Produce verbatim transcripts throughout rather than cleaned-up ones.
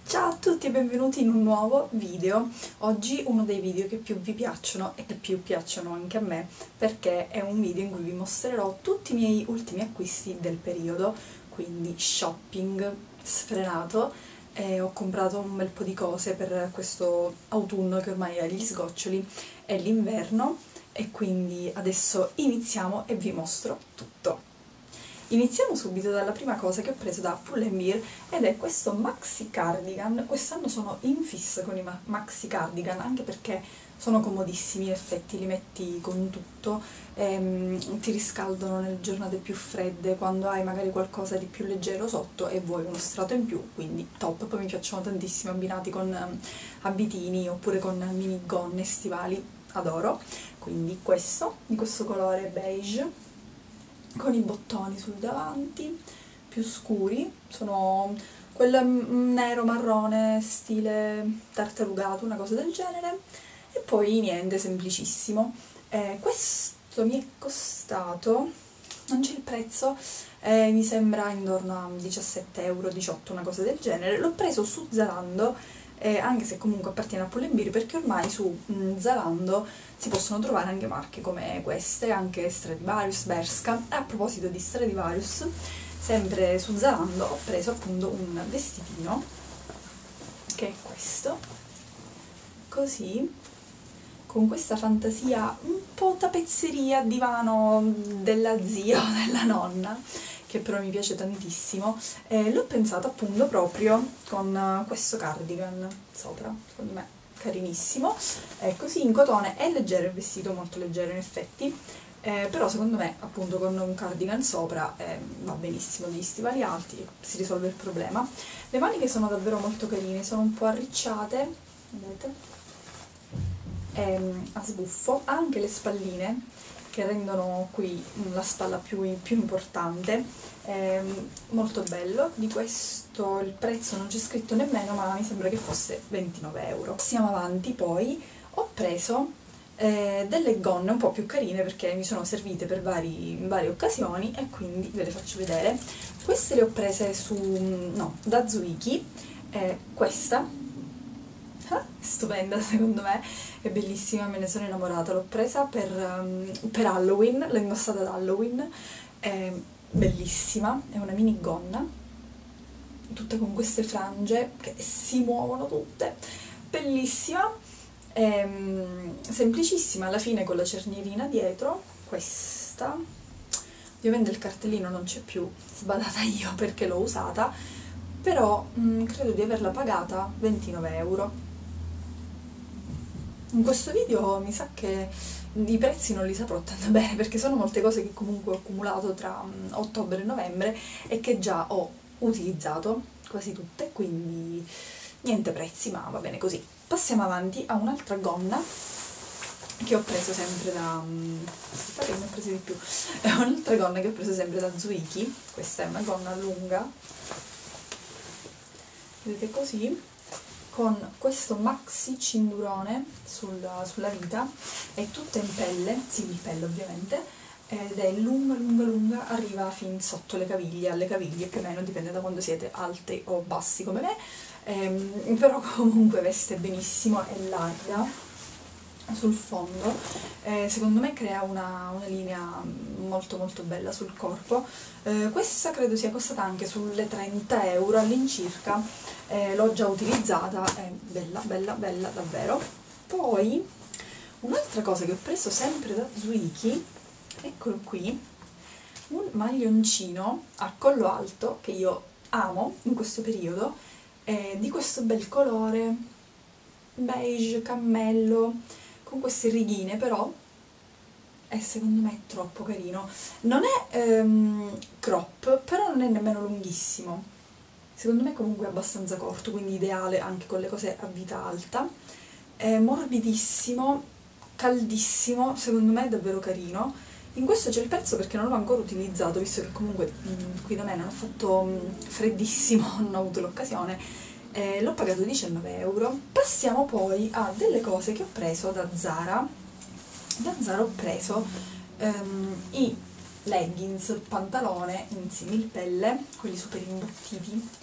Ciao a tutti e benvenuti in un nuovo video. Oggi uno dei video che più vi piacciono e che più piacciono anche a me, perché è un video in cui vi mostrerò tutti i miei ultimi acquisti del periodo, quindi shopping sfrenato. E ho comprato un bel po' di cose per questo autunno che ormai è agli sgoccioli, è l'inverno, e quindi adesso iniziamo e vi mostro tutto. Iniziamo subito dalla prima cosa che ho preso da Pull and Bear ed è questo maxi cardigan. Quest'anno sono in fissa con i ma maxi cardigan, anche perché sono comodissimi, in effetti li metti con tutto, ehm, ti riscaldano nelle giornate più fredde, quando hai magari qualcosa di più leggero sotto e vuoi uno strato in più, quindi top. Poi mi piacciono tantissimo abbinati con um, abitini oppure con mini gonne, stivali, adoro. Quindi questo, di questo colore beige, con i bottoni sul davanti, più scuri, sono quel nero marrone stile tartarugato, una cosa del genere, e poi niente, semplicissimo. Eh, questo mi è costato, non c'è il prezzo, eh, mi sembra intorno a diciassette euro, diciotto, una cosa del genere. L'ho preso su Zalando, eh, anche se comunque appartiene a Pull and Bear, perché ormai su mh, Zalando si possono trovare anche marche come queste, anche Stradivarius, Bershka. E a proposito di Stradivarius, sempre su Zalando ho preso appunto un vestitino, che è questo, così, con questa fantasia un po' tappezzeria, divano della zia o della nonna, che però mi piace tantissimo. Eh, l'ho pensato appunto proprio con questo cardigan sopra, secondo me carinissimo, è così in cotone, è leggero il vestito, molto leggero in effetti, eh, però secondo me appunto con un cardigan sopra eh, va benissimo, degli stivali alti, si risolve il problema. Le maniche sono davvero molto carine, sono un po' arricciate, vedete? Ehm, a sbuffo, ha anche le spalline che rendono qui la spalla più, più importante, ehm, molto bello. Di questo il prezzo non c'è scritto nemmeno, ma mi sembra che fosse ventinove euro. Passiamo avanti. Poi ho preso eh, delle gonne un po' più carine perché mi sono servite per vari, in varie occasioni, e quindi ve le faccio vedere. Queste le ho prese su, no, da Zuiki, eh, questa stupenda, secondo me è bellissima, me ne sono innamorata. L'ho presa per, um, per Halloween, l'ho indossata ad Halloween, è bellissima, è una mini gonna tutta con queste frange che si muovono tutte, bellissima, è, um, semplicissima, alla fine con la cernierina dietro. Questa ovviamente il cartellino non c'è più, sbadata io perché l'ho usata, però um, credo di averla pagata ventinove euro. In questo video mi sa che i prezzi non li saprò tanto bene, perché sono molte cose che comunque ho accumulato tra um, ottobre e novembre e che già ho utilizzato, quasi tutte, quindi niente prezzi, ma va bene così. Passiamo avanti a un'altra gonna che ho preso sempre da... Um, aspettate che ne ho presi di più. È un'altra gonna che ho preso sempre da Zuiki. Questa è una gonna lunga, vedete, così, con questo maxi cinturone sulla, sulla vita, è tutta in pelle, similpelle ovviamente, ed è lunga lunga lunga, arriva fin sotto le caviglie, alle caviglie più o meno, dipende da quando siete alti o bassi come me, ehm, però comunque veste benissimo, è larga sul fondo, eh, secondo me crea una, una linea molto molto bella sul corpo. Eh, questa credo sia costata anche sulle trenta euro all'incirca, eh, l'ho già utilizzata, è bella bella bella davvero. Poi un'altra cosa che ho preso sempre da Zuiki, eccolo qui, un maglioncino a collo alto che io amo in questo periodo, è di questo bel colore beige cammello, con queste righine, però è secondo me troppo carino. Non è ehm, crop, però non è nemmeno lunghissimo, secondo me comunque è abbastanza corto, quindi ideale anche con le cose a vita alta. È morbidissimo, caldissimo, secondo me è davvero carino. In questo c'è il prezzo perché non l'ho ancora utilizzato, visto che comunque mh, qui da me non ha fatto mh, freddissimo, non ho avuto l'occasione. Eh, l'ho pagato diciannove euro. Passiamo poi a delle cose che ho preso da Zara. Da Zara ho preso ehm, i leggings, pantalone in similpelle, quelli super imbottiti,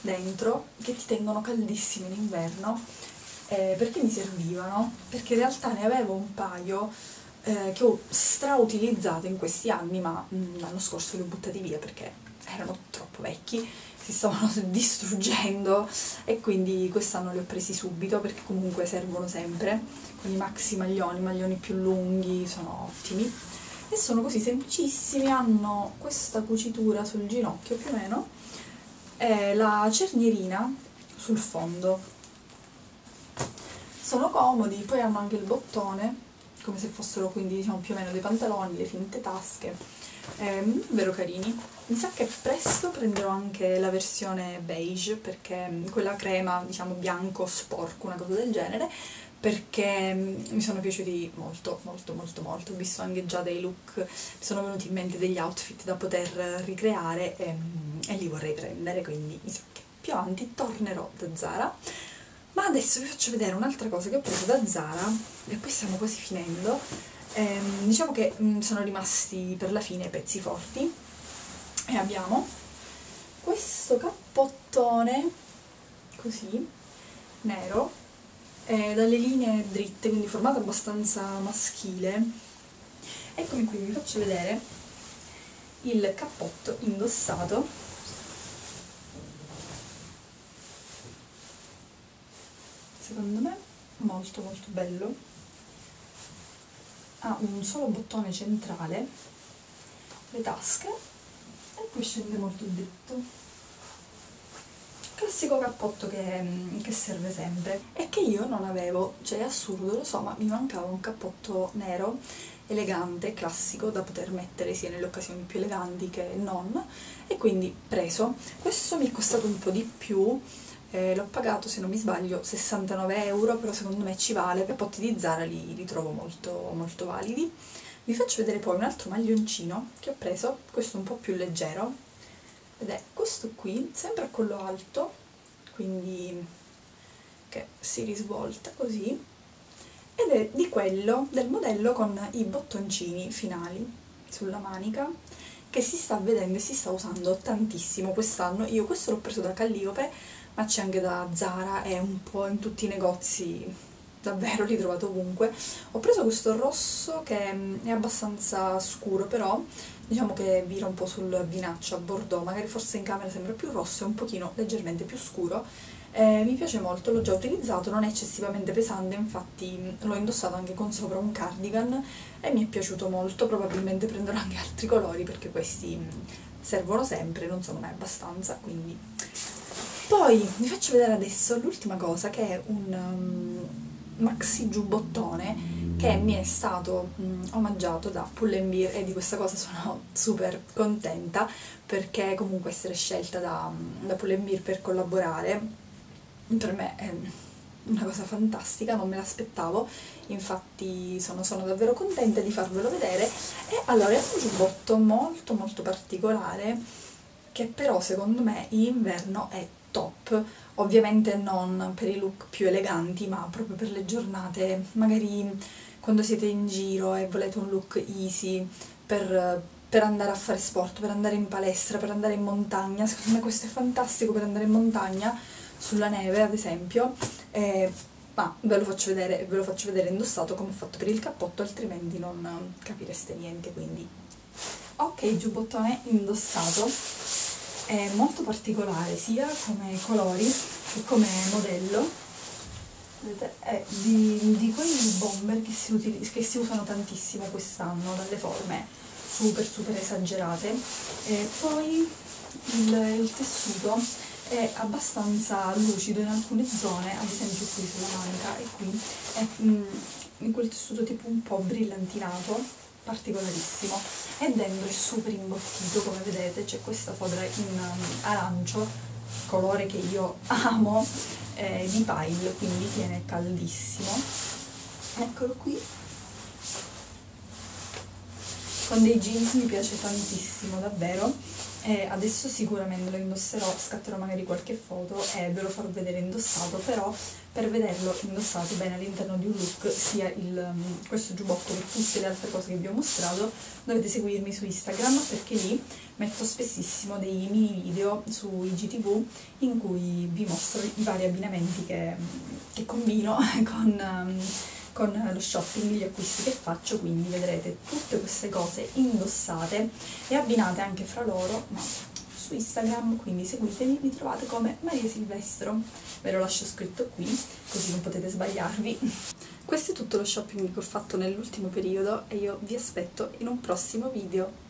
dentro che ti tengono caldissimo in inverno, eh, perché mi servivano, perché in realtà ne avevo un paio eh, che ho strautilizzato in questi anni, ma mh, l'anno scorso li ho buttati via perché erano troppo vecchi, si stavano distruggendo, e quindi quest'anno li ho presi subito perché comunque servono sempre, con i maxi maglioni, maglioni più lunghi, sono ottimi e sono così semplicissimi, hanno questa cucitura sul ginocchio più o meno e la cernierina sul fondo, sono comodi, poi hanno anche il bottone come se fossero quindi diciamo più o meno dei pantaloni, le finte tasche, eh, davvero carini. Mi sa che presto prenderò anche la versione beige, perché quella crema diciamo bianco sporco, una cosa del genere, perché mi sono piaciuti molto molto molto molto, ho visto anche già dei look, mi sono venuti in mente degli outfit da poter ricreare e, e li vorrei prendere, quindi mi sa che più avanti tornerò da Zara. Ma adesso vi faccio vedere un'altra cosa che ho preso da Zara e poi stiamo quasi finendo. Ehm, diciamo che mh, sono rimasti per la fine pezzi forti e abbiamo questo cappottone così nero, eh, dalle linee dritte, quindi formato abbastanza maschile. Eccomi qui, vi faccio vedere il cappotto indossato. Secondo me molto molto bello, ha un solo bottone centrale, le tasche e poi scende molto dritto. Classico cappotto che, che serve sempre e che io non avevo, cioè è assurdo, lo so, ma mi mancava un cappotto nero elegante, classico, da poter mettere sia nelle occasioni più eleganti che non, e quindi preso. Questo mi è costato un po' di più, eh, l'ho pagato, se non mi sbaglio, sessantanove euro, però secondo me ci vale, per potti di Zara li, li trovo molto, molto validi. Vi faccio vedere poi un altro maglioncino che ho preso, questo un po' più leggero, ed è questo qui, sempre a collo alto, quindi che si risvolta così, ed è di quello, del modello con i bottoncini finali sulla manica, che si sta vedendo e si sta usando tantissimo quest'anno. Io questo l'ho preso da Calliope, ma c'è anche da Zara e un po' in tutti i negozi, davvero li trovate ovunque. Ho preso questo rosso che è abbastanza scuro, però diciamo che vira un po' sul vinaccio a bordeaux, magari forse in camera sembra più rosso, è un pochino leggermente più scuro. Eh, mi piace molto, l'ho già utilizzato, non è eccessivamente pesante, infatti l'ho indossato anche con sopra un cardigan e mi è piaciuto molto. Probabilmente prenderò anche altri colori perché questi servono sempre, non sono mai abbastanza, quindi. Poi vi faccio vedere adesso l'ultima cosa, che è un um, maxi giubbottone che mi è stato um, omaggiato da Pull and Bear, e di questa cosa sono super contenta, perché comunque essere scelta da, da Pull and Bear per collaborare per me è una cosa fantastica, non me l'aspettavo, infatti sono, sono davvero contenta di farvelo vedere. E allora è un giubbotto molto molto particolare, che però secondo me in inverno è top, ovviamente non per i look più eleganti, ma proprio per le giornate, magari quando siete in giro e volete un look easy, per, per andare a fare sport, per andare in palestra, per andare in montagna. Secondo me questo è fantastico per andare in montagna, sulla neve ad esempio, eh, ma ve lo faccio vedere, ve lo faccio vedere indossato come ho fatto per il cappotto, altrimenti non capireste niente, quindi. Ok, giubbottone indossato, è molto particolare sia come colori che come modello. Vedete, è di, di quei bomber che si, utili- che si usano tantissimo quest'anno, dalle forme super super esagerate, e poi il, il tessuto è abbastanza lucido in alcune zone, ad esempio qui sulla manica e qui è mm, in quel tessuto tipo un po' brillantinato, particolarissimo, e dentro è super imbottito, come vedete c'è questa fodera in um, arancio, colore che io amo, eh, di Pile, quindi tiene caldissimo. Eccolo qui, con dei jeans, mi piace tantissimo davvero. E adesso sicuramente lo indosserò, scatterò magari qualche foto e ve lo farò vedere indossato, però per vederlo indossato bene all'interno di un look, sia il, questo giubbotto che tutte le altre cose che vi ho mostrato, dovete seguirmi su Instagram, perché lì metto spessissimo dei mini video su I G T V in cui vi mostro i vari abbinamenti che, che combino con... con lo shopping, gli acquisti che faccio, quindi vedrete tutte queste cose indossate e abbinate anche fra loro, ma su Instagram, quindi seguitemi, mi trovate come Maria Silvestro, ve lo lascio scritto qui, così non potete sbagliarvi. Questo è tutto lo shopping che ho fatto nell'ultimo periodo e io vi aspetto in un prossimo video.